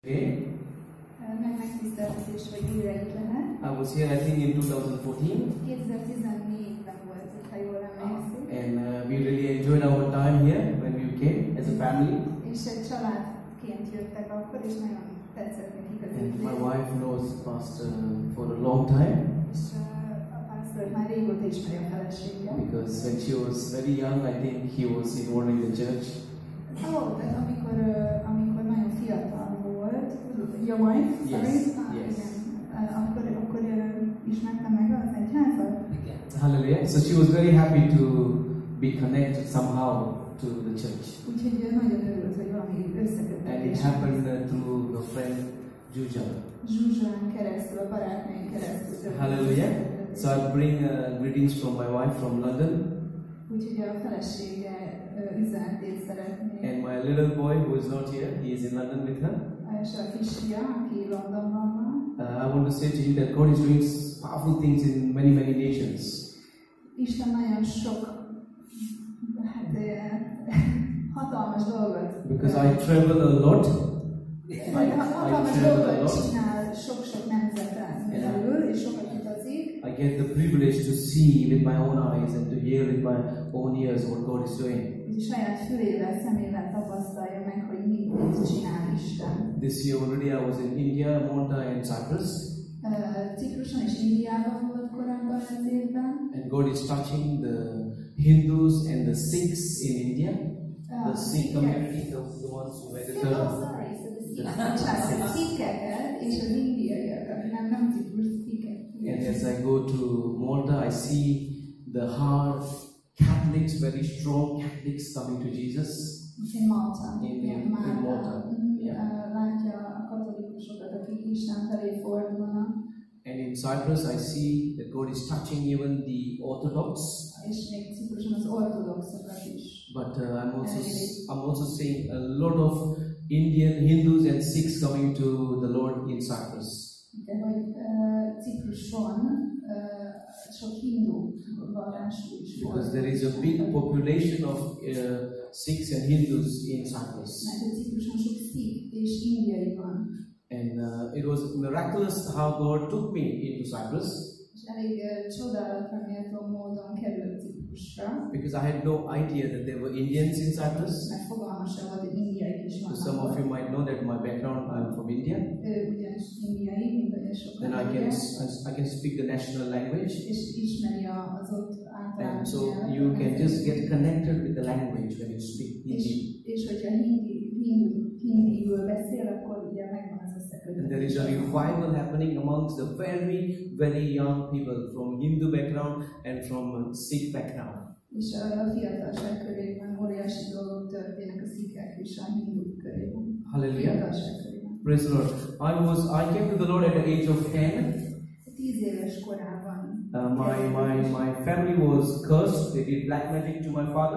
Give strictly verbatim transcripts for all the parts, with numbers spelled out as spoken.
Okay. I was here, I think, in two thousand fourteen. And uh, we really enjoyed our time here when we came as a family. And my wife knows Pastor for a long time. Because when she was very young, I think he was involved in the church. Oh, de amikor, uh, amikor nagyon fiatal volt, your wife, yes, sorry, yes. uh, akkor, akkor uh, ismerte meg az egyházat. Hallelujah. So she was very happy to be connected somehow to the church. Úgyhogy nagyon örült, hogy valami összekötött. And it happened uh, through her friend Juja. Zsuzsán keresztül, a barátnőn keresztül. Hallelujah. So I bring uh, greetings from my wife from London. Úgyhogy a felesége üzenetét szeretné. And my little boy who is not here, he is in London with her. És a kisfia, aki Londonban van. Uh, I want to say to you that God is doing powerful things in many, many nations. Isten nagyon sok, hát hatalmas dolgot. Because I travel a lot. I, I hatalmas travel a dolgot lot. csinál sok-sok nemzeten belül, és sokat utazik. I get the privilege to see with my own eyes and to hear with my own ears what God is doing. Saját fülével, szemével tapasztalja meg, hogy mit csinál Isten. This year already I was in India, Malta and Cyprus. Cipruson és Indiában volt korábban az évben. And God is touching the Hindus and the Sikhs in India. Uh, the Sikh community, the, the ones who made the turn. Oh, sorry, so the Sikheket és az indiaiakat, nem, nem Ciprus Sikhek. And as I go to Malta, I see the hard Catholics, very strong Catholics coming to Jesus. In Malta. In, in, in Malta. Látja a katolikusokat, akik Isten felé fordulnak. And in Cyprus, I see that God is touching even the Orthodox. És még Cipruson az ortodoxokat is. But uh, I'm also I'm also seeing a lot of Indian Hindus and Sikhs coming to the Lord in Cyprus. De hogy Cipruson sok hindu vallású is volt. Because there is a big population of uh, Sikhs and Hindus in Cyprus. Mert Cipruson sok Sikh és indiai van. And uh, it was miraculous how God took me into Cyprus. És elég csodálatra méltó módon került Ciprusra. Because I had no idea that there were Indians in Cyprus. Mert fogalmam sem volt, hogy indiaiak is vannak. Some of you might know that my background, I'm from India. Ő ugyanis indiai, mint olyan sokan. Then I can I can speak the national language. És ismeri az ott általános. And so you can just get connected with the language when you speak Hindi. És hogyha hindi hindiből beszél, akkor ugye megvan az összeköttetés. And there is a revival happening amongst the very, very young people from Hindu background and from Sikh background. És a fiatalság körében óriási dolgok történnek a szikhek és a hinduk körében. Hallelujah. Praise the Lord. I was I came to the Lord at the age of ten. Tíz éves korában. Uh, my my my family was cursed. They did black magic to my father.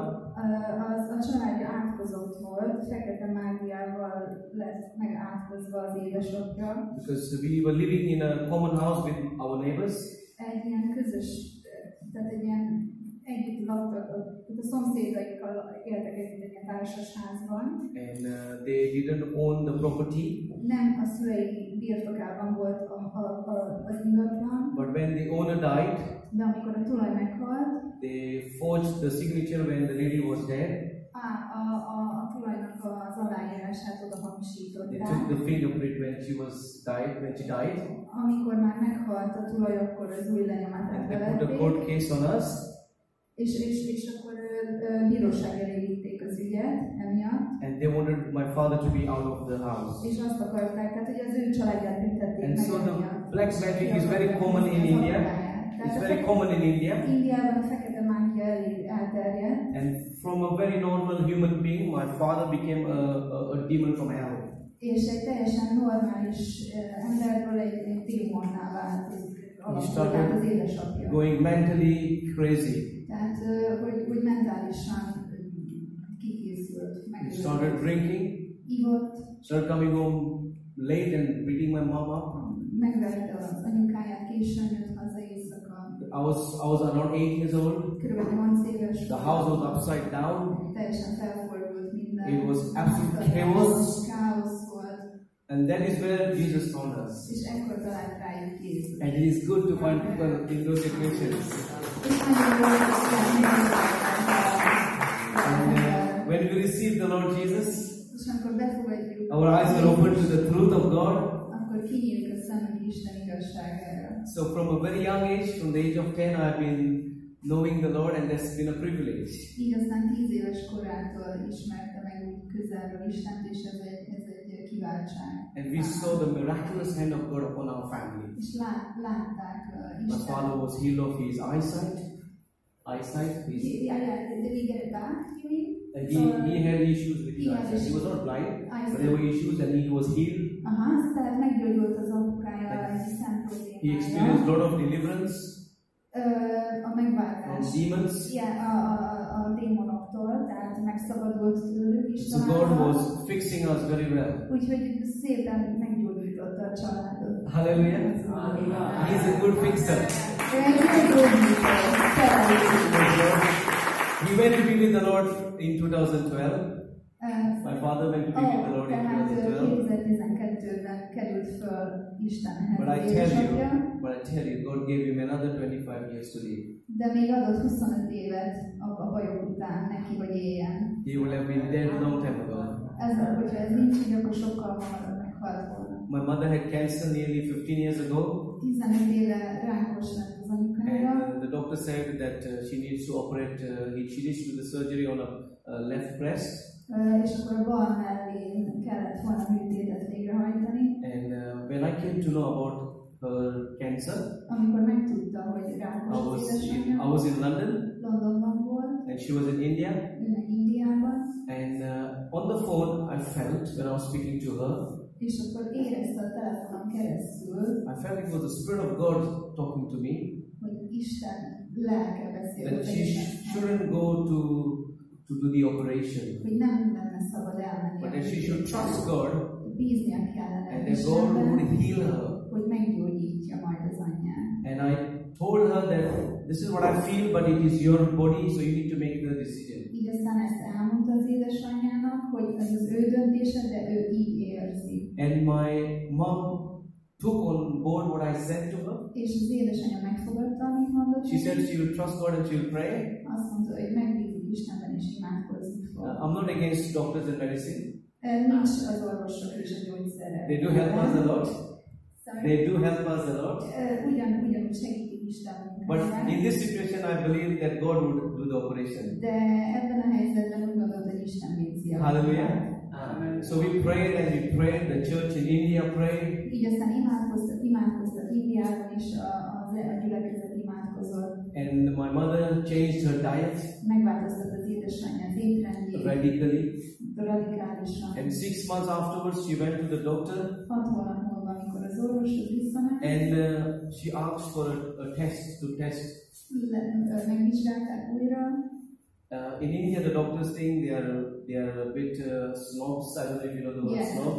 Az a családja átkozott volt, fekete mágiával lett meg átkozva az édesapja. Because we were living in a common house with our neighbors. Egy ilyen közös, tehát egy ilyen együtt laktak, a szomszédaikkal éltek egy ilyen társas házban. And uh, they didn't own the property. Nem a szülei birtokában volt a, a, a, az ingatlan. But when the owner died, de amikor a tulaj meghalt, they forged the signature when the lady was dead. Á, a, a, a tulajnak az aláírását oda hamisították. They took the fingerprint when she was died, when she died. Amikor már meghalt a tulaj, akkor az új lenyomatát bevették. They put a court case on us. És, és, és akkor uh, bíróság elé vitték az ügyet emiatt. And they wanted my father to be out of the house. És azt akarták, tehát hogy az ő családját büntették and meg so emiatt. the black magic is very common in India. It's very common in India. Indiában a fekete mágia elég elterjedt. And from a very normal human being, my father became a, a, a demon from hell. És egy teljesen normális uh, emberről egy, egy démonná vált. He started going mentally crazy. Tehát, hogy, hogy mentálisan kikészült. He started drinking. Ivott. Started coming home late and beating my mom up. Megverte az anyukáját, későn jött haza éjszaka. I was I was around eight years old. Körülbelül nyolc éves. The house was upside down. Teljesen felfordult minden. It was absolute chaos. Káosz volt. And that is where Jesus found us. És ekkor talált rájuk Jézus. And it is good to find people in those situations. És nagyon jó, hogy And uh, when we receive the Lord Jesus, és amikor befogadjuk, our eyes are open to the truth of God. akkor kinyílik a szemünk Isten igazságára. So from a very young age, from the age of ten, I've been knowing the Lord, and that's been a privilege. Így aztán tíz éves korától ismerte meg úgy közelről Istent, és ez egy, ez egy kiváltság. And we saw the miraculous hand of God upon our family. És lát, látták uh, My Isten. father was healed of his eyesight. Eyesight. His, Yeah, yeah, did we get it back, you mean? and he, he had issues with his He had eyesight. He was not blind, Eyesight. but there were issues, and he was healed. Aha, tehát meggyógyult az apukája egy szent He experienced a lot of deliverance a from megváltás. demons. Igen, a, a, a démonoktól, tehát megszabadult tőlük is. So God was fixing us very well. Úgyhogy szépen meggyógyította a családot. Hallelujah. He is a good fixer. Ő egy jó gyógyító, szerelő. He went to be with the Lord in two thousand twelve. Uh, My father went to be with the Ó, Lord in tehát twenty twelve. kétezer-tizenkettőben került föl Istenhez But I az tell édesapja, you, but I tell you, God gave him another twenty-five years to live. de még adott huszonöt évet a, a bajok után neki, hogy éljen. He would have been dead long time ago. Ez, hogyha ez nincs így, akkor sokkal hamarabb meghalt volna. My mother had cancer nearly fifteen years ago, tizenöt éve rákos lett az anyukája, and uh, the doctor said that uh, she needs to operate. Uh, he, she needs to do the surgery on a uh, left breast. uh, és akkor a bal mellén kellett volna műtétet végrehajtani. And uh, when I came to know about her cancer, Amikor megtudta, hogy I rákos az was in, édesanyja, I was in London, Londonban volt, and she was in India. ő meg Indiában, And uh, on the phone, I felt when I was speaking to her, és akkor érezte a telefonon keresztül, I felt it was the Spirit of God talking to me, hogy Isten lelke beszél that she hozzá, shouldn't go to to do the operation, hogy nem lenne szabad elmenni, but that she should trust God, bíznia kellene and that God would Istenben, heal her. hogy meggyógyítja majd az anyját. And I told her that this is what I feel, but it is your body, so you need to make the decision. Így aztán ezt elmondta az édesanyjának, hogy ez az ő döntése, de ő így érzi. And my mom took on board what I said to her. És az édesanyja megfogadta, amit mondott. She said she will trust God and she will pray. Azt mondta, hogy megbízik Istenben és imádkozni fog. Uh, I'm not against doctors and medicine. Uh, Nincs az orvosok és a gyógyszerek. They do help us a lot. Sorry. They do help us a lot. Uh, Ugyan, ugyanúgy segítik Isten But munkáját. in this situation, I believe that God would do the operation. De ebben a helyzetben úgy gondolod, hogy Isten végzi a Hallelujah. munkát. So we prayed and we prayed. The church in India prayed. Így aztán imádkoztak, imádkoztak Indiában is, a, a, a gyülekezet imádkozott. And my mother changed her diet Megváltoztat az édesanyja az étrendjét, radically. radikálisan. And six months afterwards, she went to the doctor Hat hónap múlva, amikor az orvoshoz visszament, and uh, she asked for a, a test to test. le- ö, megvizsgálták újra. Uh, in India, the doctors think they are they are a bit uh, snobs. I don't know if you know the word Yes. snob.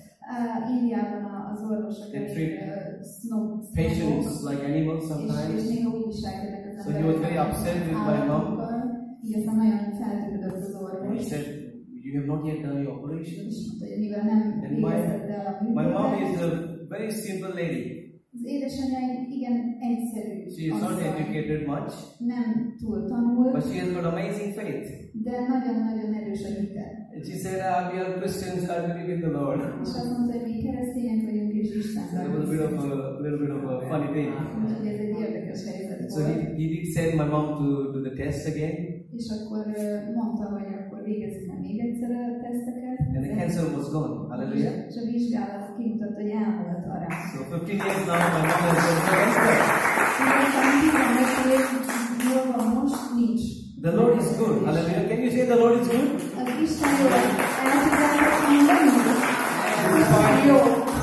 Uh, Indiában a- az orvosok They egy treat uh, snob, Patients like animals és, és sometimes. néha úgy viselkednek az So he was very upset with my mom. állatokkal. Így aztán nagyon feltűnődött az And he orvos. said, "You have not yet done your operation." És mondta, hogy mivel nem And my- végezted el a My mom is műtétet, a very simple lady. az édesanyja egy igen egyszerű She is not asszony. educated much, Nem túl tanult, but she has got amazing faith. de nagyon-nagyon erős a hite. And she said, ah, "We are Christians. I believe in the Lord." És azt mondta, hogy mi keresztények vagyunk, és So Istenben. it was a bit of a little bit of a funny thing. Úgyhogy ez egy érdekes helyzet So he, volt. he did send my mom to do the test again, És akkor ö, mondta, hogy akkor végezzük meg még egyszer a teszteket. and the cancer was gone. Hallelujah. És a vizsgálat kimutatta, hogy elmúlt a rák. So fifteen years now, my mom has got cancer. És aztán tizenöt év múlva most nincs. The Lord is good. Hallelujah. Can you say the Lord is good? Az Isten jó, el tudjátok mondani? Isten jó.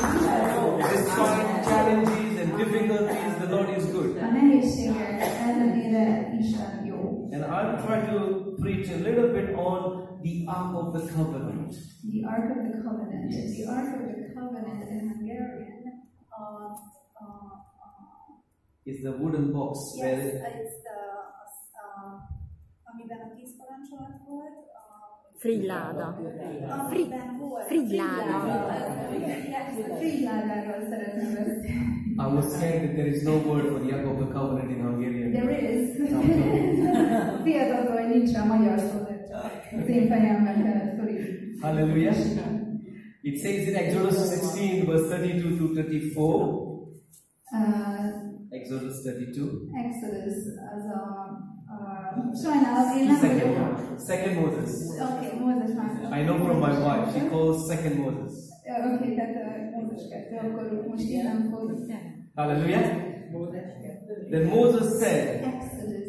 Despite challenges and difficulties, the Lord is good. A nehézségek ellenére Isten jó. And I'll try to preach a little bit on the Ark of the Covenant. The Ark of the Covenant. Yes. The Ark of the Covenant in Hungarian uh, uh, uh, Is the wooden box Yes, where it's the, uh, amiben a tíz parancsolat volt, uh, Frigyláda. Fri, amiben volt. frigyláda. Frigyládáról szeretném beszélni. I was scared that there is no word for the Ark of the Covenant in Hungarian. There is. Féltattól, hogy nincs rá magyar szó, de csak az én fejemben kellett fölírni. Hallelujah. It says in Exodus sixteen, verse thirty-two to thirty-four. Uh, Exodus thirty-two. Exodus az a... a sajnálom, én nem Second, vagyok... second Moses. Oké, okay, Mózes már. I know from my wife, she calls second Moses. Oké, okay, tehát uh, Mózes kettő, akkor most én nem fog... Hallelujah. Then Moses said, Exodus.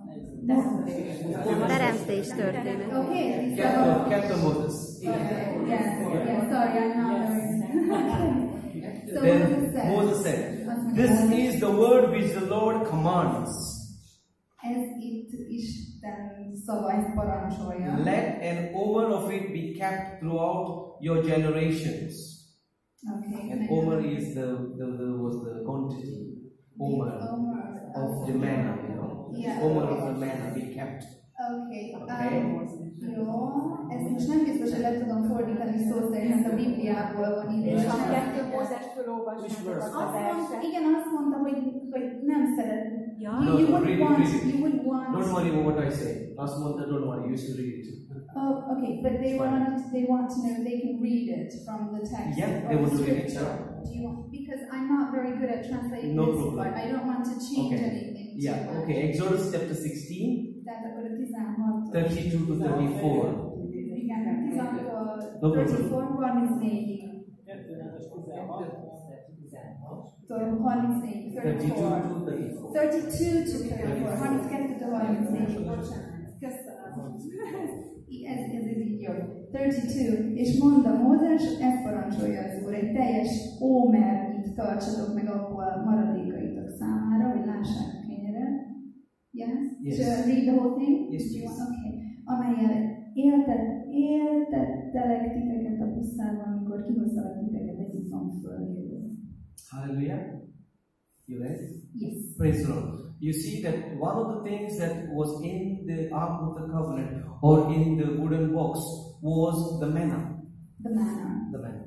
Teremtés történet. Oké, okay, Captain, Captain Moses. Okay, yes, yes, sorry, I'm not very... So Then Moses said, Moses said, this is the word which the Lord commands. Ez itt Isten szava, ezt parancsolja. Let an omer of it be kept throughout your generations. Okay. And omer is the, the, the was the quantity. Omer of the manna, you know. Yeah. Omer of the manna be kept. Okay. Okay. Um, jó, ezt most nem biztos, hogy le tudom fordítani szó szerint, a Bibliából van idén. És a kettő Mózest felolvasnátok azt a Azt mond, verset. igen, azt mondta, hogy, hogy nem szeret. Ja. You, No, you no, wouldn't read it, want, read it. you wouldn't want. Don't worry about what I say. Last month, don't worry. You should read it. Oh, okay, but they Fine. want they want to know they can read it from the text. Yeah, or they want to the read it, scripture. Do you want? Because I'm not very good at translating No this, problem. but I don't want to change Okay. anything. too Yeah. much. Okay. Exodus chapter sixteen, Tehát akkor a tizenhat. thirty-two to thirty-four. Igen, tizenhat, No problem. harmincnégy, harmincnégyig. Tudom, harmincnégy, thirty-two harmincnégy. to thirty-four. thirty-two to thirty-four, harminckettő harmincnégy. Köszönöm. Ez, ez, ez így jó. thirty-two. És mondta Mózes, ezt parancsolja az Úr, egy teljes ómernyit tartsatok meg abból maradékaitok számára, hogy lássák a kenyeret. Yes? Yes. So read the whole thing? Yes, Do you please. want- Okay. Amelyel éltet, éltettelek titeket a pusztában, amikor kihoztalak titeket Egyiptom földjéből. Hallelujah. You ready? Yes. Praise the Lord. You see that one of the things that was in the Ark of the Covenant or in the wooden box was the manna. The manna. The manna.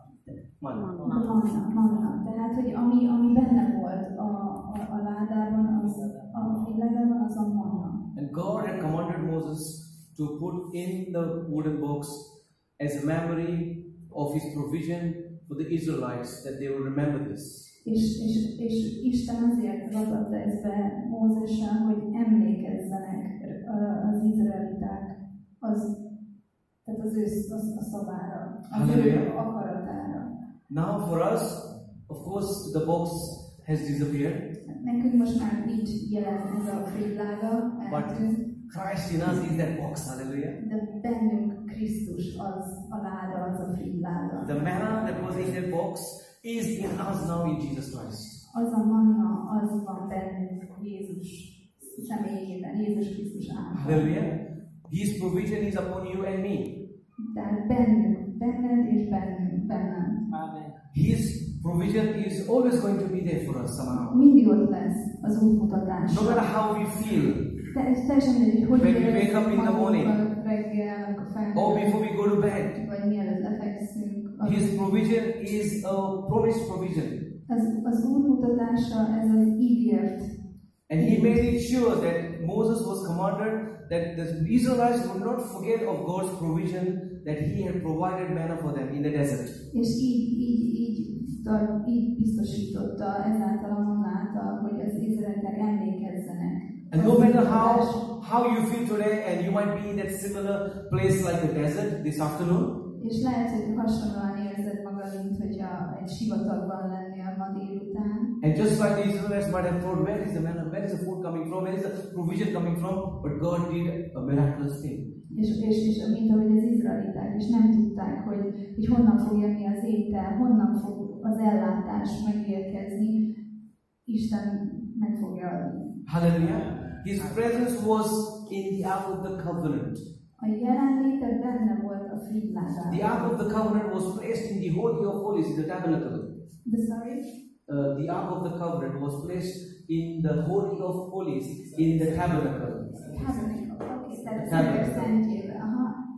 Manna. A manna, manna. Tehát, hogy ami, ami benne volt a, a, a ládában, az, a ládában, az a manna. And God had commanded Moses to put in the wooden box as a memory of his provision for the Israelites, that they will remember this. És, és, és Isten azért ragadt ezt be Mózessel, hogy emlékezzenek az izraeliták az, tehát az ő az, a szavára, az ő akaratára. Now for us, of course, the box has disappeared, Nekünk most már nincs jelen ez a frigyláda, but eltűnt, Christ in us is that box, hallelujah. de bennünk Krisztus az a láda, az a frigyláda. The manna that was in that box is in us now in Jesus Christ. Az a manna, az van bennünk Jézus személyében, Jézus Krisztus által. Hallelujah. His provision is upon you and me. Tehát bennünk, benned és bennünk, bennem. His provision is always going to be there for us somehow. Mindig ott lesz az útmutatás. No matter how we feel, Te- Ez teljesen mindegy, hogy When we érezzük wake up in the morning, magunkat reggel, amikor or felkelünk, before we go to bed, vagy mielőtt lefekszünk. Az, His provision is a promised provision. az, az útmutatása, ez az ígért. And He made it sure that Moses was commanded that the Israelites would not forget of God's provision that He had provided manna for them in the desert. És így, így, így, tar- így biztosította ezáltal a mannáltal, hogy az izraelitek emlékezzenek. And no matter how, how you feel today, and you might be in that similar place like the desert this afternoon, És lehet, hogy hasonlóan érzed magad, mint hogyha egy sivatagban lennél ma délután. and just like the Israelites might have thought, where is the manna, where is the food coming from, where is the provision coming from, but God did a miraculous thing. És, és, és mint ahogy az izraeliták is nem tudták, hogy, hogy honnan fog jönni az étel, honnan fog az ellátás megérkezni, Isten meg fogja adni. Hallelujah. His presence was in the Ark of the Covenant. A jelenléte benne volt a frigyládában. The Ark of the Covenant was placed in the Holy of Holies, in the tabernacle. The sorry? Uh, the Ark of the Covenant was placed in the Holy of Holies, in the tabernacle. Tabernacle. Okay, tehát Tabernacle. Szentjébe. Aha.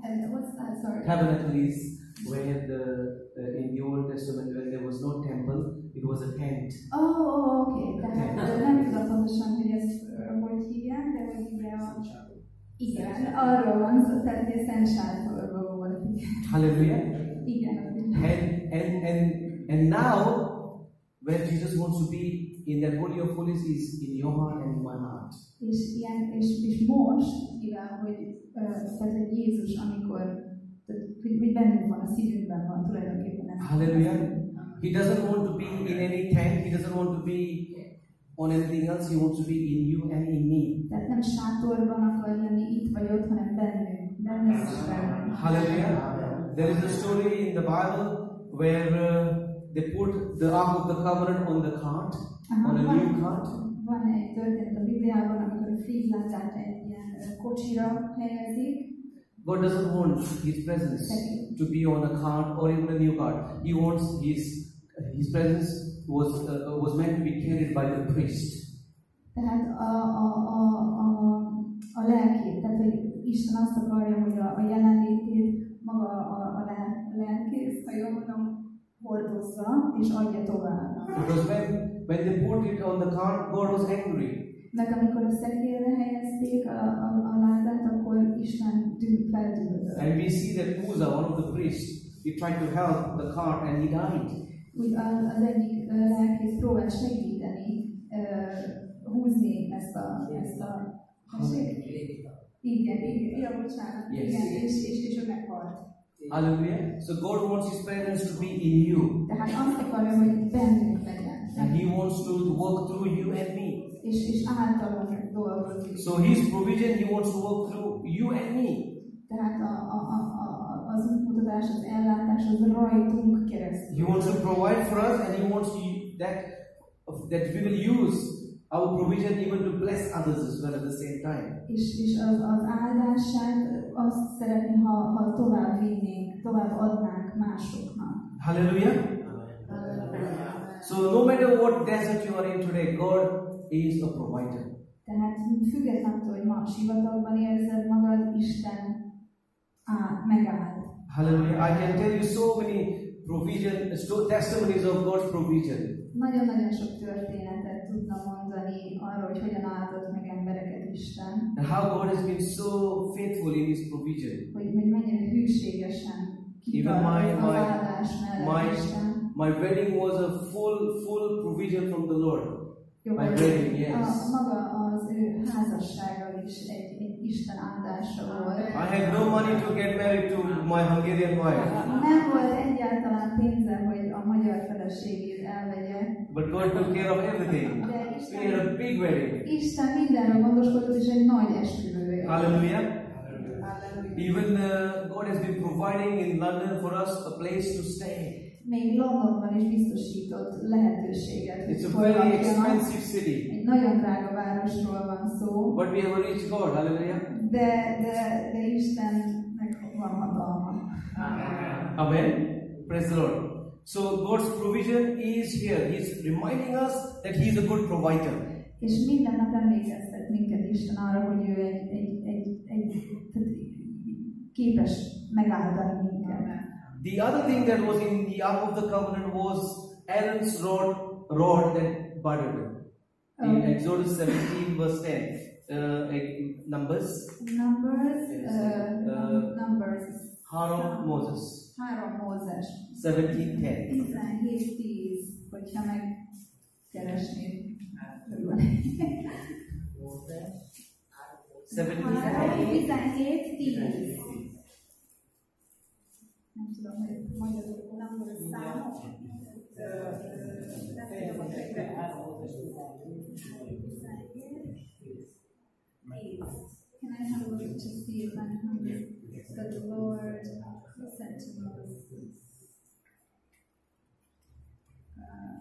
And what's that? Sorry. Tabernacle is where the uh, in the Old Testament when there was no temple, it was a tent. Oh, oh, oké. Tehát nem tudom pontosan, hogy ezt uh, hogy hívják, de hogy ide a... Igen, arról van szó, tehát hogy a Szent Sátorban volt. Hallelujah. Igen. And and and and now, when Jesus wants to be in that holy of holies, is in your heart and in my heart. És ilyen, és, és most, mivel hogy, uh, tehát hogy Jézus, amikor hogy, hogy bennünk van, a szívünkben van tulajdonképpen ez. Hallelujah. He doesn't want to be in any tent. He doesn't want to be on anything else. He wants to be in you and in me. Tehát nem sátorban akar lenni itt vagy ott, hanem bennünk. Bennünk is bennünk. Hallelujah. There is a story in the Bible where uh, they put the Ark of the Covenant on the cart, Aha, on a van, new cart. van egy történet a Bibliában, amikor a frízlátát egy ilyen kocsira helyezik. God doesn't want His presence to be on a cart or even a new cart. He wants His His presence was uh, was meant to be carried by the priest. Tehát a, a, a, a, a lelkét, tehát hogy Isten azt akarja, hogy a, a jelenlétét maga a, a lel, lelkész, ha jól mondom, hordozza és adja tovább. Because when when they put it on the cart, God was angry. Meg amikor a szekérre helyezték a, a, a ládát, akkor Isten tűnt feltűnődött. And we see that Uzzah, one of the priests, he tried to help the cart and he died. Úgy az, az egyik uh, lelkész próbál segíteni uh, húzni ezt a, ezt a igen, igen, ja, bocsánat, Yes. igen, és, és, és ő meghalt. Hallelujah. So God wants His presence to be in you. Tehát azt akarja, hogy bennünk legyen. And He wants to work through you and me. És, és általunk dolgozik. So His provision, He wants to work through you and me. Tehát a, a, a, a, az útmutatás, az ellátás, az rajtunk keresztül. He wants to provide for us, and He wants to, that that we will use our provision even to bless others as well at the same time. És, és az, az áldását azt szeretné, ha, ha tovább vinnénk, tovább adnánk másoknak. Hallelujah. So no matter what desert you are in today, God is a provider. Tehát függetlenül, hogy ma sivatagban érzed magad, Isten áll, megáll. Hallelujah. I can tell you so many provision, testimonies of God's provision. Nagyon-nagyon sok történetet tudna mondani arról, hogy hogyan áldott meg embereket Isten. And how God has been so faithful in His provision. Hogy, hogy mennyire hűségesen Even my kitart az my áldás mellett my, Isten. my wedding was a full full provision from the Lord. Jó, My wedding, yes. a, maga az ő házassága is egy, egy Isten áldása volt. I had no money to get married to my Hungarian wife. Nem volt egyáltalán pénzem, hogy a magyar feleségét elvegye. But God took care of everything. De We Isten, had a big wedding. Isten mindenről gondoskodott, és egy nagy esküvője. Hallelujah. Even uh, God has been providing in London for us a place to stay. Még Londonban is biztosított lehetőséget. It's a very expensive city. Egy nagyon drága városról van szó. But we have a rich God. Hallelujah. De, de, de Istennek van hatalma. Amen. Praise the Lord. So God's provision is here. He's reminding us that He is a good provider. És minden nap emlékeztet minket Isten arra, hogy ő egy, egy, egy, egy, egy képes megáldani minket. The other thing that was in the Ark of the Covenant was Aaron's rod, rod that budded. In Okay. Exodus seventeen verse ten. Uh, Numbers. Numbers, Yes. uh, Uh, Numbers. Három Moses. Három Mózes. seventeen ten. tizenhét tíz, hogyha megkeresnéd. seventeen Három, ten. tizenhét tíz. Nem tudom, hogy magyarul Numbers számok. Can I have a look to see if I'm hungry? But the Lord said to Moses, uh,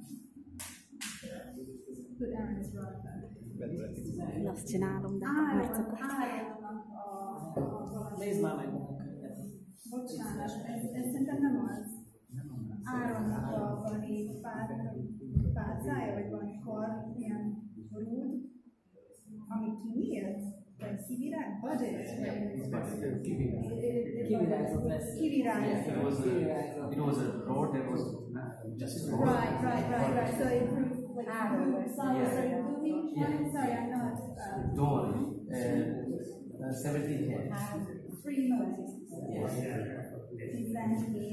put Aaron's rod back. Én azt csinálom, de Áron, harcokat. Áronnak a, a valami. Nézd már meg. Bocsánat, ez, ez szerintem nem az. Áronnak a valami pálcája, vagy valami kar, ilyen rúd, ami kinyílt, vagy kivirág. Kivirázott lesz. Kivirázott. It was a, it was a road that was just a road. Right, right, right, right. So it proved like flowers started blooming. Yeah. Sorry, I'm not. Um, Don't worry. Uh, uh, seventeen ten. Three Moses. Yes. Exactly.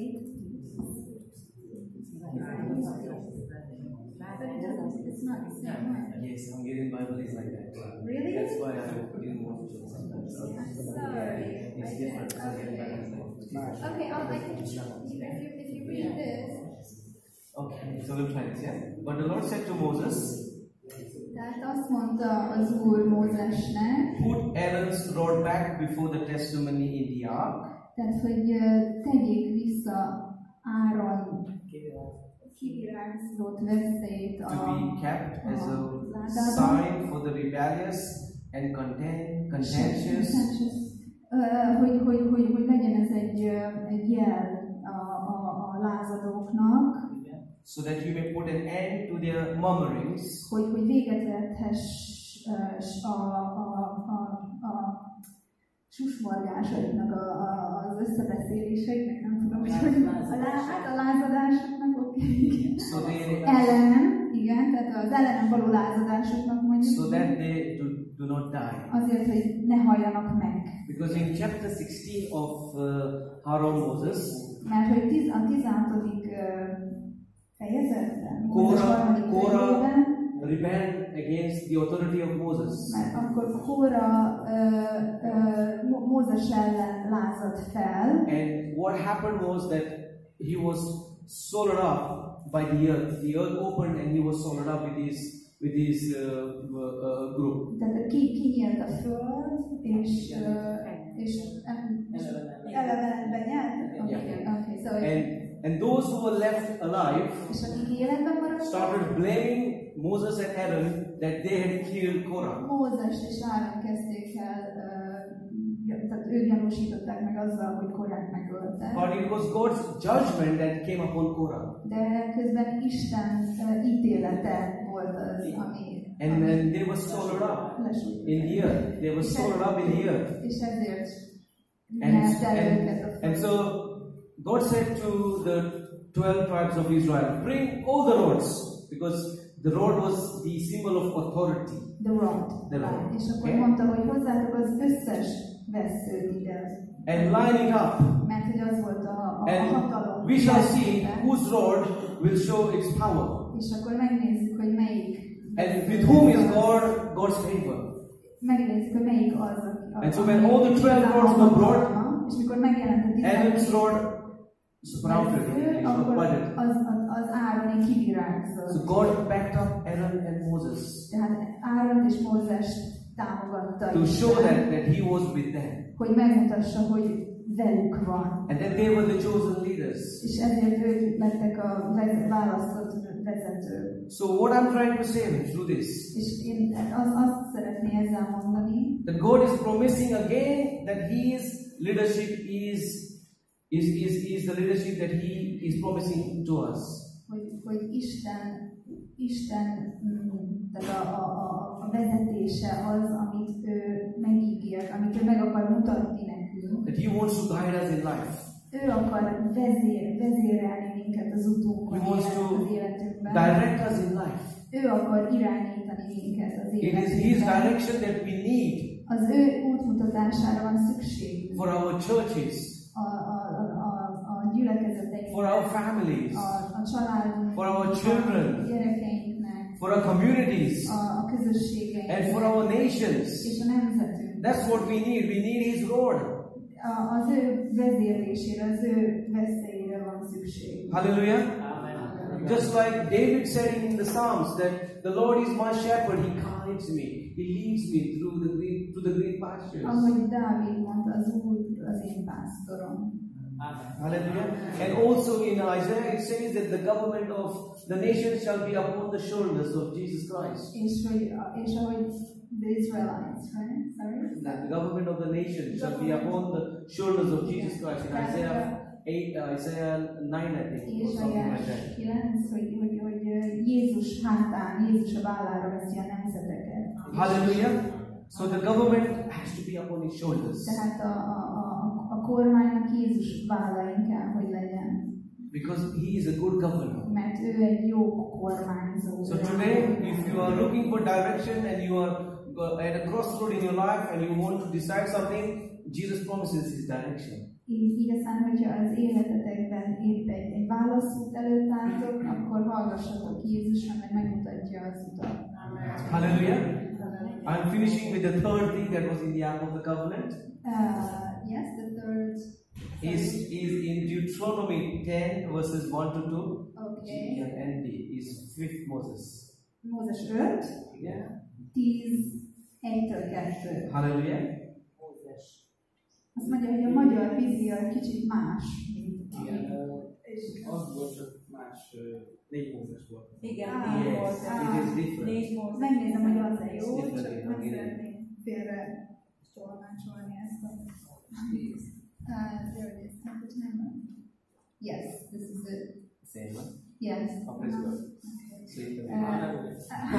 But it doesn't, it's not the same one. Yes, Hungarian Bible is like that. Really? That's why I didn't want to sometimes. Sorry. It's I different. guess. Hungarian Okay. Bible is like that. Okay, I'll, I can, if you, if you read this, Okay, so we'll try this, yeah? But the Lord said to Moses, tehát azt mondta az Úr Mózesnek, put Aaron's rod back before the testimony in the ark, tehát, hogy ö, tegyék vissza Áron kivirágzott veszélyt to a be kept as a ládában. sign for the rebellious and content, contentious, Ö, hogy, hogy, hogy, hogy legyen ez egy, ö, egy jel a, a, a lázadóknak, so that you may put an end to their murmurings, hogy, hogy véget vethess ö, s- a, a, a, a susmorgásaiknak, a, a, az összebeszéléseiknek, nem tudom, hogy hogy a, lá, hát a lázadásoknak, oké, igen. so they Ellenem, igen, tehát az ellenem való lázadásoknak mondjuk, so that they do, do not die. azért, hogy ne halljanak meg. Because in chapter sixteen of uh, Aaron Moses, Mert hogy tiz, a tizenhatodik fejezetben, Mózes Kora, harmadik Kora könyvében, rebelled against the authority of Moses. mert akkor Kóra ö, ö, Mó- Mózes ellen lázadt fel, And what happened was that he was swallowed up by the earth. The earth opened and he was swallowed up with his with his uh, uh, uh, group. tehát ki, kinyílt a föld, és, ö, és, és elevenedben nyert. Okay, okay, so And and those who were left alive és akik életben maradtak, started blaming Moses and Aaron that they had killed Korah. Mózes és Áron kezdték el, ö, tehát ők gyanúsították meg azzal, hogy Korát megöltek. But it was God's judgment that came upon Korah. De közben Isten uh, ítélete volt az, ami, And ami then they were swallowed up lesújtott. in the earth. They were swallowed up in the earth. És ezért And, nyerte el őket a and, föld. and so God said to the twelve tribes of Israel, bring all the rods, because the rod was the symbol of authority. The rod. The rod. És akkor Okay. mondta, hogy hozzátok az összes vesszőt ide. And line it up. Mert hogy az volt a, a, a And hatalom. we shall see jelképe. whose rod will show its power. És akkor megnézzük, hogy melyik. And with whom is God, God's favor. Megnézzük, hogy melyik az, aki. And so when all the twelve rods were brought, és mikor megjelent a Aaron's tizenkettő rod sprouted, vessző, it was akkor budded. az, az, az Ároni kivirágzott. So God backed up Aaron and Moses Tehát Áron és Mózes támogatta to Isten, show that, that he was with them. hogy megmutassa, hogy velük van. And then they were the chosen leaders. És ezért ők lettek a vez- választott vezetők. So what I'm trying to say through this, És én az, azt szeretné ezzel mondani, that God is promising again that His leadership is is, is, is the leadership that He is promising to us. hogy, hogy Isten, Isten mm, tehát a, a, a, a vezetése az, amit ő megígért, amit ő meg akar mutatni nekünk. That He wants to guide us in life. Ő akar vezér, vezérelni minket az utunkon, He wants to az életünkben. direct us in life. Ő akar irányítani minket az It is His életünkben. direction that we need Az ő útmutatására van szükség for our churches, a, a, a, a, a gyülekezeteinknek, for our families, a, a családunknak, for our children, a gyerekeinknek, for our communities, a, a közösségeinknek, and for our nations. és a nemzetünk. That's what we need. We need His Lord. A, az ő vezérlésére, az ő veszélyére van szükség. Hallelujah. Just like David said in the Psalms that the Lord is my shepherd, He guides me, He leads me through the green, through the green pastures. Ahogy Dávid mondta, az Úr az én pásztorom. Hallelujah. And also in Isaiah it says that the government of the nation shall be upon the shoulders of Jesus Christ. És, hogy, és ahogy the Israelites, right? Sorry? That the government of the nation shall be upon the shoulders of Jesus Christ. In Isaiah eight, uh, Isaiah nine, I think, or something like that. kilenc, hogy, hogy, hogy Jézus hátán, Jézus a vállára veszi a nemzeteket. Hallelujah. So the government has to be upon his shoulders. Tehát a, a, a, a kormánynak Jézus vállain kell, hogy legyen. Because he is a good governor. Mert ő egy jó kormányzó. So today, if you are looking for direction and you are at a crossroad in your life and you want to decide something, Jesus promises his direction. Így, így aztán, hogyha az életetekben épp egy, egy válaszút előtt álltok, akkor hallgassatok Jézusra, meg megmutatja az utat. Hallelujah. I'm finishing with the third thing that was in the Ark of the Covenant. Uh, yes, the third Is is in Deuteronomy ten verses one to two. Okay. And D is fifth Moses. Mózes öt, Yeah. tíz, egytől kettő. Hallelujah. Azt mondja, hogy a magyar vízió egy kicsit más. Igen, az volt, csak más, négy Mózes volt. Igen, Ah, négy Yes, Mózes. it is different. Négy Mózes. Megnézem, hogy az-e jó, Different csak in nem Hungarian. szeretném félre tolmácsolni ezt a... Uh, there it is. Yes, this is it. Same one. Yes. Oh, praise God. So you can-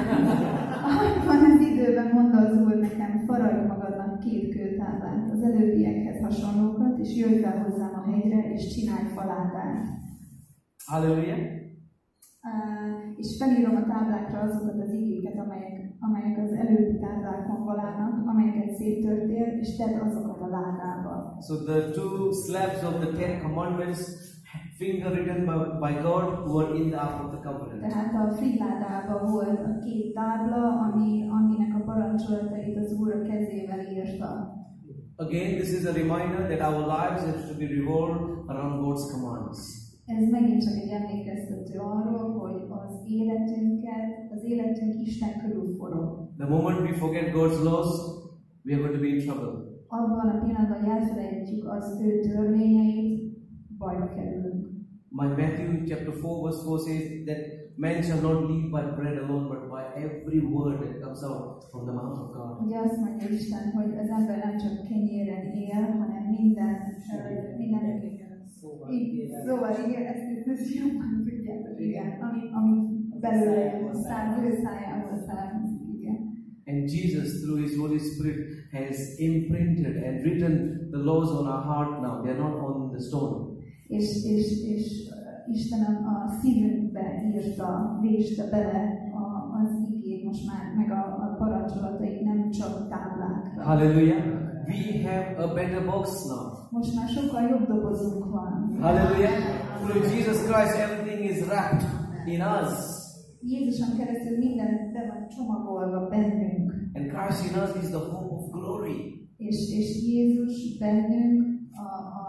Abban az időben mondta az Úr nekem, faragj magadnak két kőtáblát, az előbbiekhez hasonlókat, és jöjj fel hozzám a hegyre, és csinálj faládát. Hallelujah. Uh, és felírom a táblákra azokat az igéket, amelyek, amelyek az előbbi táblákon valának, amelyeket széttörtél, és tedd azokat a ládába. So the two slabs of the Ten Commandments, finger written by, by God, were in the Ark of the Covenant. Tehát a figyládában volt a két tábla, ami, aminek a parancsolatait az Úr a kezével írta. Again, this is a reminder that our lives have to be revolved around God's commands. Ez megint csak egy emlékeztető arról, hogy az életünket, az életünk Isten körül forog. The moment we forget God's laws, we are going to be in trouble. Abban a pillanatban, hogy elfelejtjük az ő törvényeit, bajba kerülünk. My Matthew chapter four verse four says that man shall not live by bread alone, but by every word that comes out from the mouth of God. Ugye azt mondja Isten, hogy az ember nem csak kenyéren él, hanem minden, minden Szóval, Szóval igen, ezt ezt jobban tudjátok, igen, ami, ami belőle száll, ő szájából származik, igen. And Jesus, through His Holy Spirit, has imprinted and written the laws on our heart now. They are not on the stone. És, és, és Isten a szívünkbe írta, véste bele a, az igét most már, meg a, a parancsolatai nem csak táblákra. Hallelujah. We have a better box now. Most már sokkal jobb dobozunk van. Hallelujah. Through Jesus Christ, everything is wrapped in us. Jézuson keresztül minden be van csomagolva bennünk. And Christ in us is the hope of glory. És, és Jézus bennünk a, a,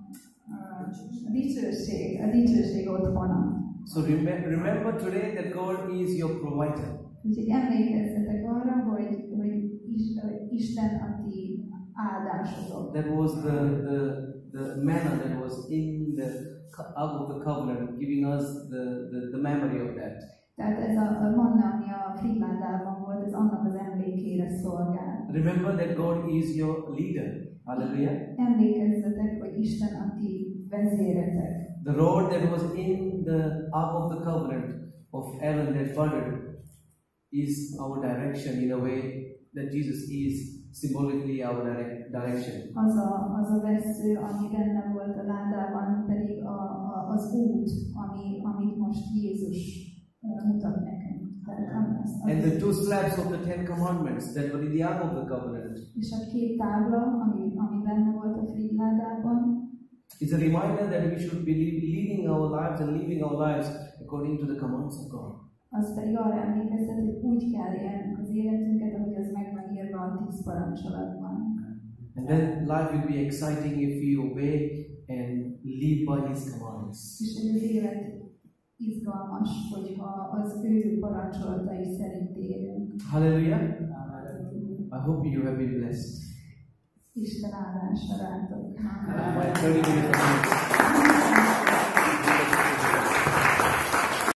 a dicsőség, a dicsőség otthona. So remember, remember today that God is your provider. Úgyhogy emlékezzetek arra, hogy, hogy Isten a ti áldásotok. That was the, the, the manna that was in the Ark of the Covenant, giving us the, the, the memory of that. Tehát ez a, a manna, ami a frigládában volt, ez annak az emlékére szolgál. Remember that God is your leader. Hallelujah. Emlékezzetek, hogy Isten a ti vezéretek. The rod that was in the Ark of the Covenant of Aaron that budded is our direction in a way that Jesus is symbolically our direct, direction. Az a, az a vesző, ami benne volt a ládában, pedig a, a, az út, ami, amit most Jézus uh, mutat nekünk. And the two slabs of the Ten Commandments that were in the Ark of the Covenant. És a két tábla, ami, ami benne volt a frigyládában, is a reminder that we should be leading our lives and living our lives according to the commands of God. Az pedig arra emlékeztet, hogy úgy kell élnünk az életünket, ahogy az meg van írva a tíz parancsolatban. And then life will be exciting if we obey and live by His commands. És hogy az élet izgalmas, hogyha az ő parancsolatai szerint élünk. Hallelujah. I hope you have been blessed. Isten áldása rátok. My thirty minutes.